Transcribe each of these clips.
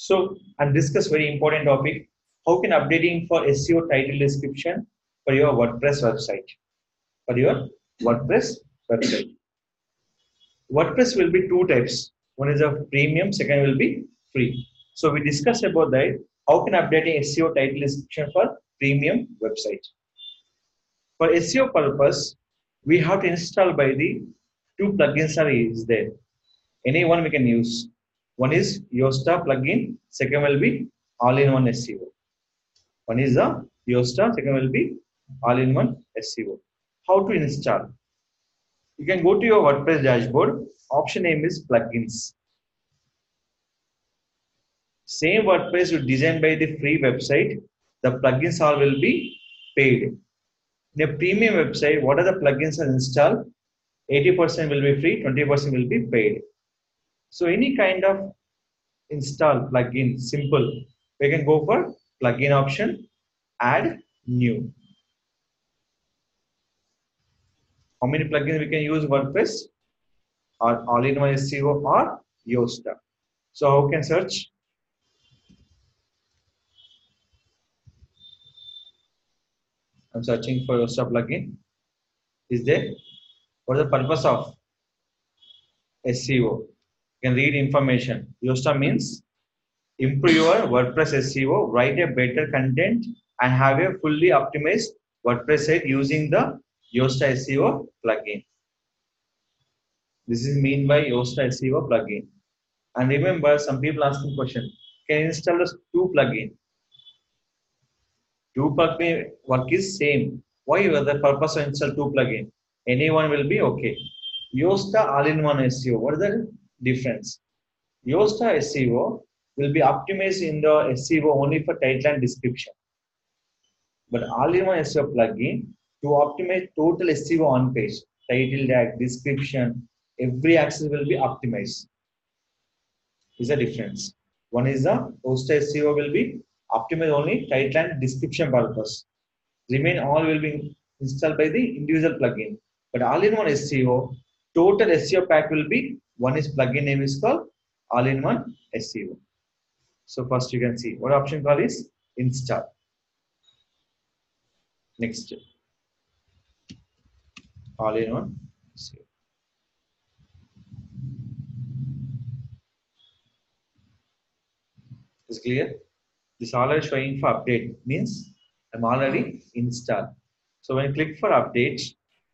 So, and discuss very important topic. How can updating for SEO title description for your WordPress website? For your WordPress website. WordPress will be two types. One is a premium, second will be free. So we discussed about that. How can updating SEO title description for premium website? For SEO purpose, we have to install by the two plugins are is there. Any one we can use. One is Yoasta plugin, second will be all-in-one SEO. One is the Yoasta, second will be all-in-one SEO. How to install? You can go to your WordPress dashboard. Option name is plugins. Same WordPress you designed by the free website. The plugins all will be paid. In a premium website, what are the plugins are installed? 80% will be free, 20% will be paid. So any kind of install plugin, simple. We can go for plugin option, add new. How many plugins we can use WordPress? Or all-in-one SEO or Yoasta. So how can search? I'm searching for Yoasta plugin. Is there? What is the purpose of SEO? You can read information. Yoasta means improve your WordPress SEO, write a better content, and have a fully optimized WordPress site using the Yoasta SEO plugin. This is mean by Yoasta SEO plugin. And remember, some people asking question: can you install the two plugin? Two plugin work is same. Why the purpose of install two plugin? Anyone will be okay. Yoasta all-in-one SEO. What is the difference? Yoasta SEO will be optimized in the SEO only for title and description. But all-in-one SEO plugin to optimize total SEO on page, title tag, description, every access will be optimized. Is the difference. One is the Yoasta SEO will be optimized only title and description purpose. Remain all will be installed by the individual plugin. But all-in-one SEO, total SEO pack will be one is plugin name is called all-in-one SEO. So first you can see what option call is install. Next, all-in-one SEO. Is clear? This already showing for update means I'm already installed. So when you click for update,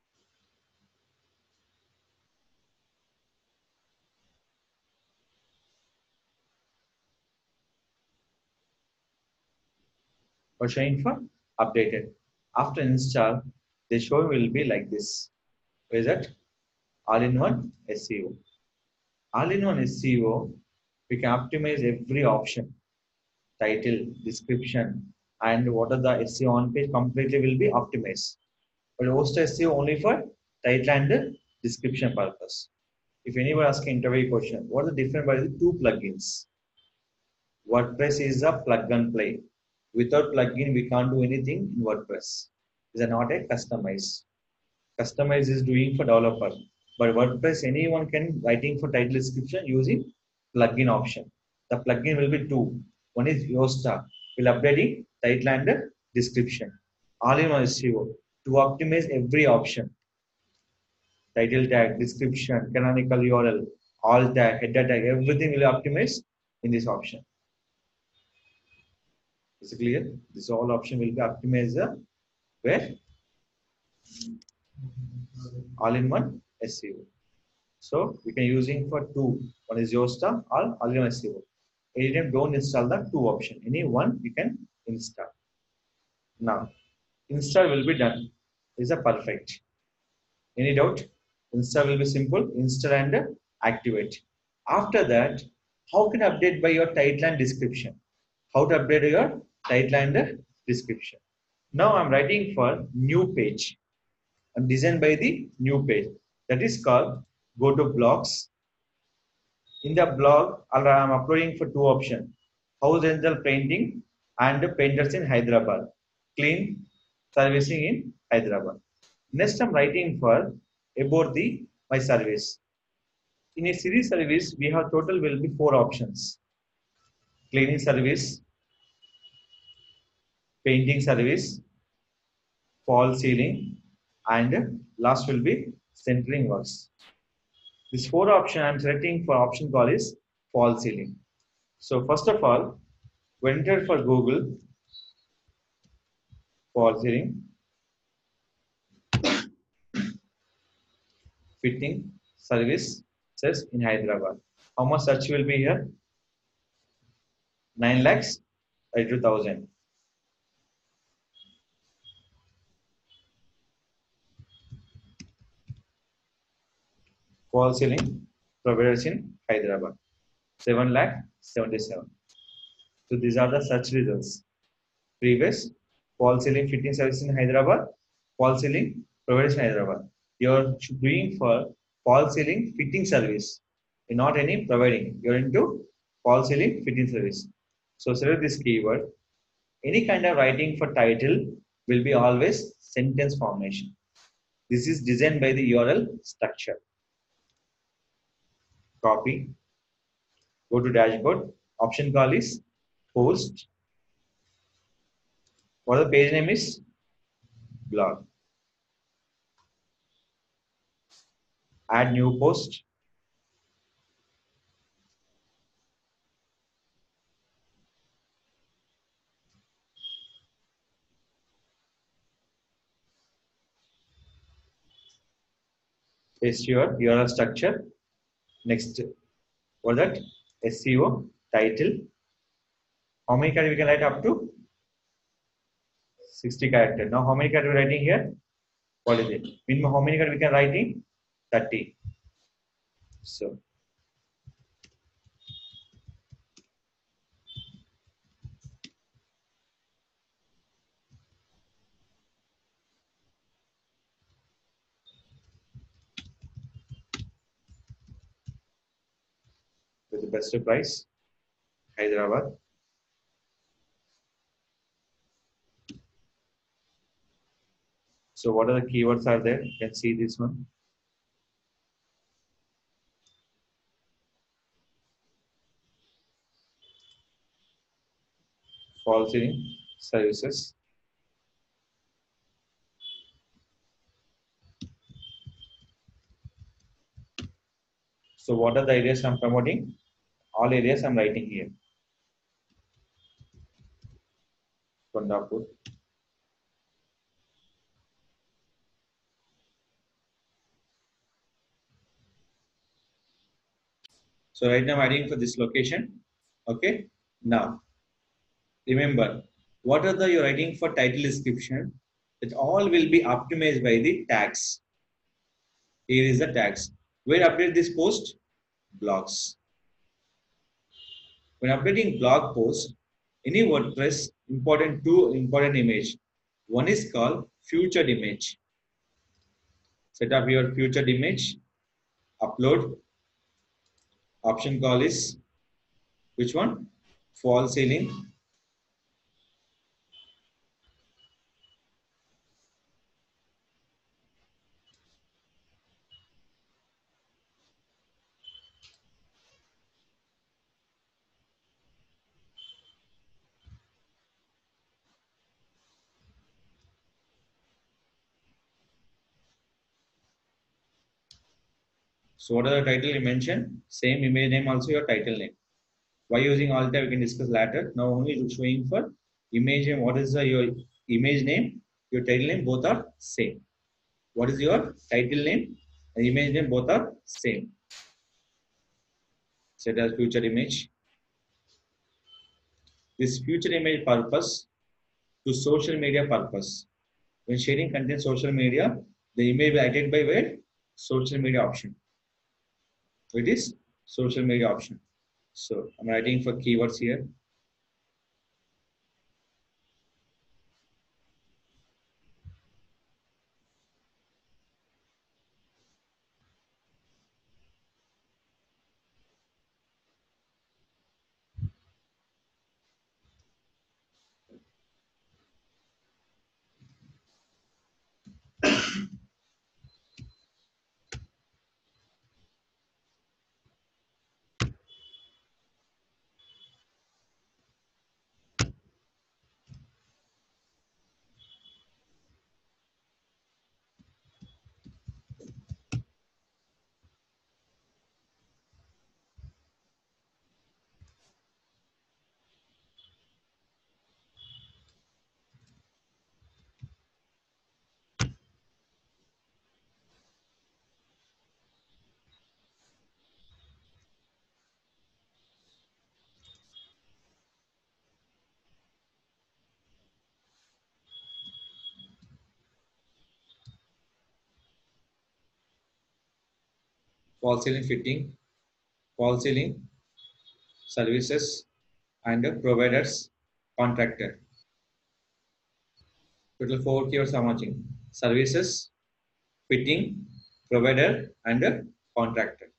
or showing for updated. After install, the show will be like this. Where is that? All-in-one SEO. All-in-one SEO, we can optimize every option, title, description, and what are the SEO on page completely will be optimized. But Yoasta SEO only for title and description purpose. If anyone asking interview question, what is the difference between the two plugins? WordPress is a plug and play. Without plugin, we can't do anything in WordPress. It's not a customized. Customize is doing for developer. But WordPress, anyone can writing for title description using plugin option. The plugin will be two. One is Yoasta, will updating title and description. All-in-one SEO to optimize every option. Title tag, description, canonical URL, all tag, header tag, everything will optimize in this option. Is it clear? This all option will be optimized where all-in-one SEO. So we can using for two. One is Yoasta or all-in-one SEO. Anytime don't install the two option. Any one we can install. Now install will be done. Is a perfect. Any doubt? Install will be simple. Install and activate. After that, how can update by your title and description? How to update your title and description? Now I'm writing for new page. I'm designed by the new page. That is called go to blogs. In the blog, I'm uploading for two options. House rental painting and painters in Hyderabad. Clean servicing in Hyderabad. Next I'm writing for about my service. In a series service, we have total will be four options. cleaning service, painting service, fall ceiling, and last will be centering works. This four option I'm selecting for option call is fall ceiling. So first of all, we enter for Google fall ceiling fitting service says in Hyderabad. How much search will be here? 9 lakhs 32,000. Fall ceiling providers in Hyderabad. 7 lakh 77. So these are the search results. Previous fall ceiling fitting service in Hyderabad, fall ceiling providers in Hyderabad. You're doing for fall ceiling fitting service. You're not any providing. You're into fall ceiling fitting service. So select this keyword. Any kind of writing for title will be always sentence formation. This is designed by the URL structure. Copy. Go to dashboard. Option call is post. What the page name is? Blog. Add new post. Paste your URL structure. Next, what that? SEO title. How many characters we can write up to? 60 characters. Now, how many characters we are writing here? What is it? Minimum how many characters we can write in? 30. So, with the best price, Hyderabad. So, what are the keywords are there? You can see this one. Fall ceiling services. So, what are the areas I'm promoting? All areas I'm writing here. Kondapur. So, right now I'm adding for this location. Okay. Now, remember, what are the you're writing for title description? It all will be optimized by the tags. Here is the tags. Where update this post? Blogs. When updating blog post, any WordPress two important image. One is called featured image. Set up your featured image. Upload. Option call is which one? Fall ceiling. So what are the title you mentioned? Same image name also your title name. Why using alt tab we can discuss later. Now only showing for image name. What is your image name? Your title name both are same. What is your title name and image name both are same. Set as future image. This future image purpose to social media purpose. When sharing content social media, the image will be added by where? Social media option. So it is social media option. So I'm writing for keywords here. fall ceiling fitting, fall ceiling services, and providers contractor. Total four keywords I'm watching: services, fitting, provider, and contractor.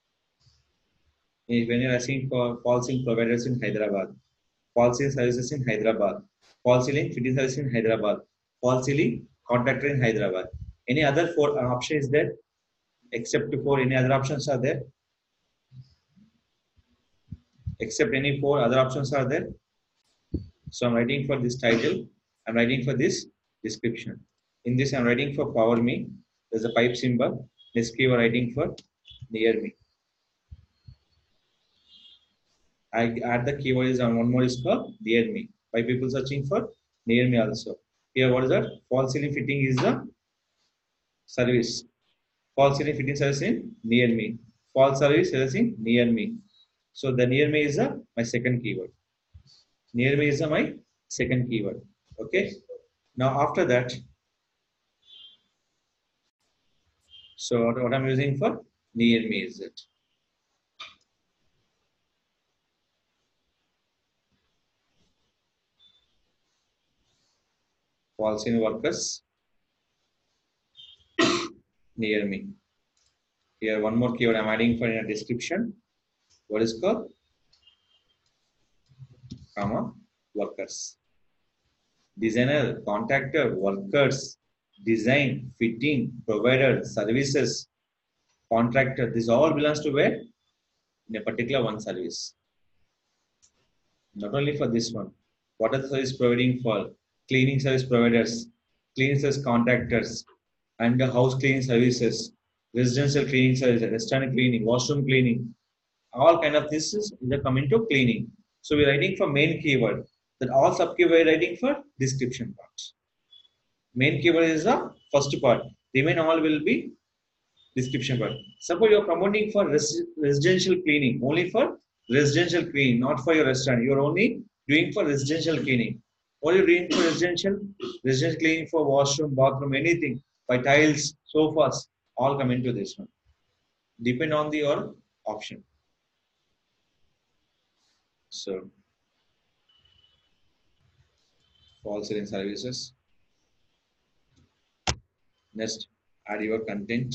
When you're asking for fall ceiling providers in Hyderabad, fall ceiling services in Hyderabad, fall ceiling fitting service in Hyderabad, fall ceiling contractor in Hyderabad. Any other four option is there? Except for any other options are there? Except any four other options are there? So I'm writing for this title. I'm writing for this description. In this, I'm writing for power me. There's a pipe symbol. This keyword writing for near me. I add the keyword is on one more is called near me. By people searching for near me also. Here, what is that? Fall ceiling fitting is the service. Fall ceiling fitting service in near me. Fall service service in near me. So the near me is my second keyword. Near me is my second keyword. Okay. Now after that, so what I'm using for near me is it. False in workers near me. Here one more keyword I'm adding for in a description. What is called? Comma workers. Designer, contractor, workers, design, fitting, provider, services, contractor. This all belongs to where? In a particular one service. Not only for this one. What are the service providing for? Cleaning service providers, cleaning service contractors, and the house cleaning services, residential cleaning services, restaurant cleaning, washroom cleaning. All kind of this is they come into cleaning. So we're writing for main keyword. That all sub keyword we're writing for description parts. Main keyword is the first part. Remain all will be description part. Suppose you're promoting for residential cleaning, only for residential cleaning, not for your restaurant. You're only doing for residential cleaning. What are you doing for residential? Residential cleaning for washroom, bathroom, anything. By tiles, sofas, all come into this one. Depend on the your option. So, fall ceiling services. Next, add your content.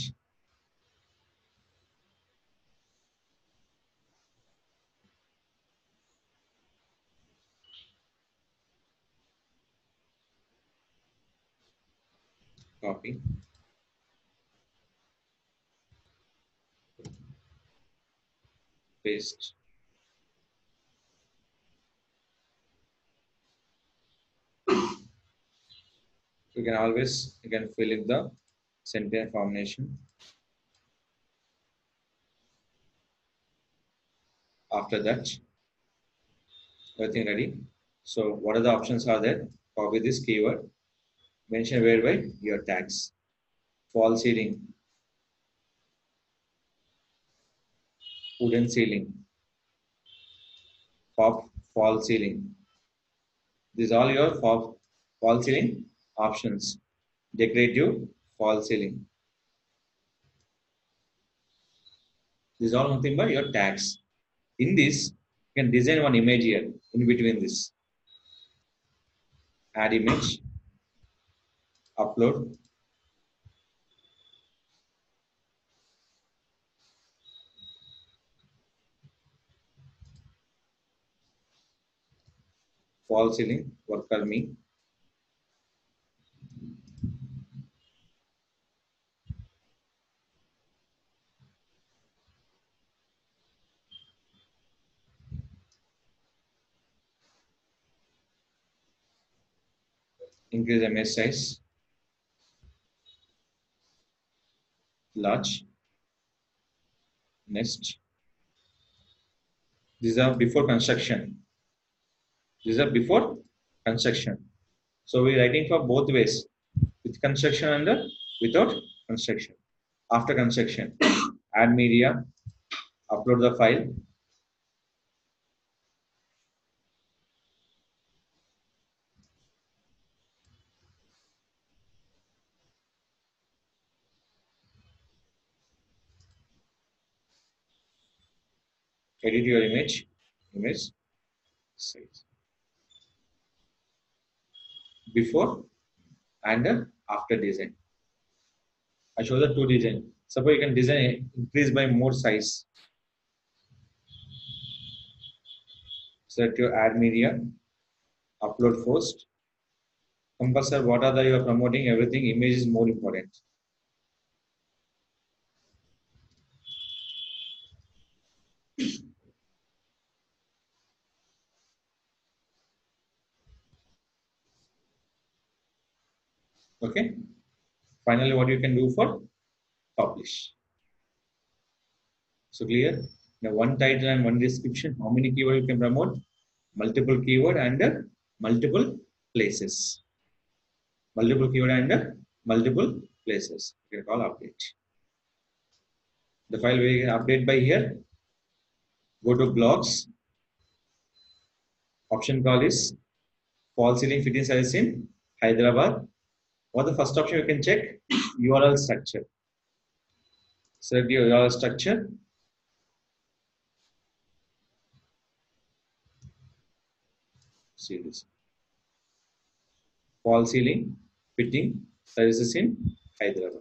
Copy, paste. You can fill in the sentence formation. After that, everything ready. So what are the options are there? Copy this keyword. Mention whereby your tags. Fall ceiling, wooden ceiling, pop fall ceiling. These are all your fall ceiling options. Decorative fall ceiling. These are all nothing but your tags. In this, you can design one image here in between this. Add image, upload, fall ceiling, worker me. Increase image size, large. Next, these are before construction. These are before construction. So we're writing for both ways, with construction and without construction. After construction, add media, upload the file, edit your image size, before and after design. I show the two design. Suppose you can design increase by more size. Select your add media, upload post. Compulsory, what are the you are promoting? Everything image is more important. Okay. Finally, what you can do for publish. So clear. Now one title and one description. How many keyword you can promote? Multiple keyword and multiple places. Multiple keyword and multiple places. You can call update. The file we can update by here. Go to blogs. Option call is fall ceiling fitting service in Hyderabad. What the first option you can check? URL structure. Select your URL structure. See this. Fall ceiling fitting services in Hyderabad.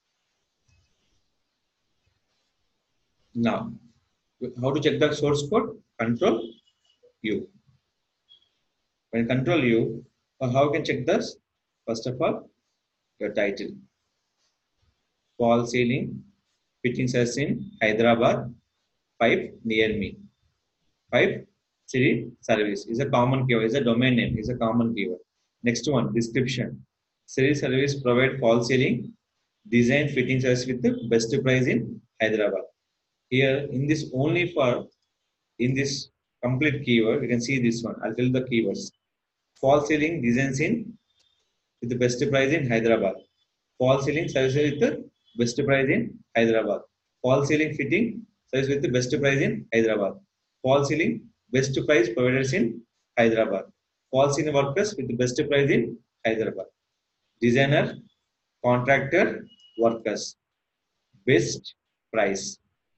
Now, how to check the source code? Control U. When control U, how you can check this? First of all, your title. Fall ceiling fitting service in Hyderabad. Pipe near me. Pipe city service is a common keyword. Is a domain name. Is a common keyword. Next one, description. City service provide fall ceiling design fitting service with the best price in Hyderabad. Here in this only for in this complete keyword, you can see this one. I'll tell the keywords. Fall ceiling designs in with the best price in Hyderabad. Fall ceiling services with the best price in Hyderabad. Fall ceiling fitting service with the best price in Hyderabad. Fall ceiling best price providers in Hyderabad. Fall ceiling WordPress with the best price in Hyderabad. Designer, contractor, workers. Best price.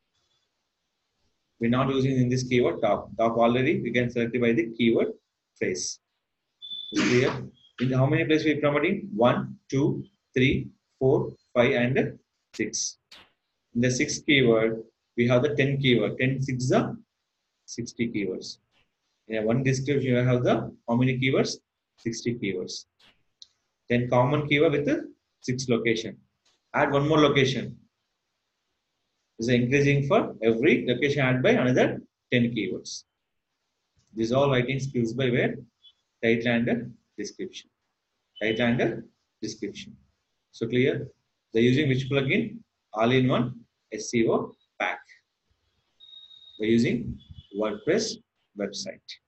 We're not using in this keyword top. Top already we can select it by the keyword phrase. Clear? In how many places we are promoting? 1, 2, 3, 4, 5, and 6. In the 6 keyword, we have the 10 keyword. 10, 6 the 60 keywords. In one description, you have the how many keywords? 60 keywords. Then common keyword with the 6 location. Add one more location. This is increasing for every location add by another 10 keywords. These all writing skills by where? Title and description. Title and description. So clear? They're using which plugin? All-in-one SEO pack. We're using WordPress website.